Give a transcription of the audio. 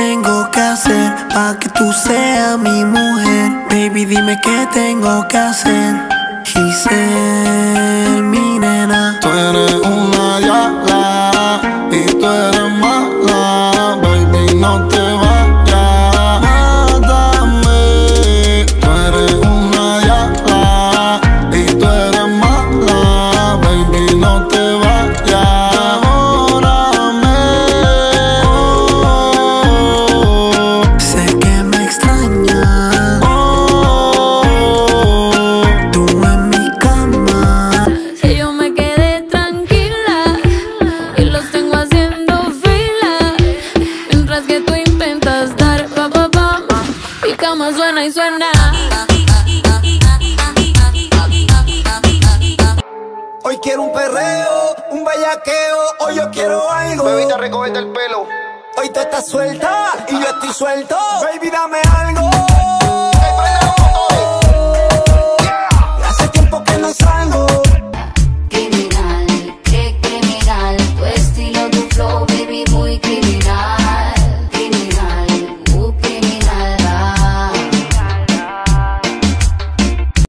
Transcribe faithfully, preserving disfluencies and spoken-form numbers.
tengo que hacer pa' que tú seas mi mujer? Baby, dime qué tengo que hacer. Giselle, mi nena. Tú eres una yala y tú eres mala, baby, no te vayas, mátame. Tú eres una yala y tú eres mala, baby, no te vayas, devórame. Oh, sé que me extrañas. Oh, tú en mi cama. Que yo me quedé tranquila y los tengo haciendo fila, mientras que tú intentas dar pa pa pa. Mi cama suena y suena. Hoy quiero un perreo, un bellaqueo, hoy yo quiero algo. bebita, recógete el pelo. Hoy tú estás suelta y yo estoy suelto. Baby, dame algo.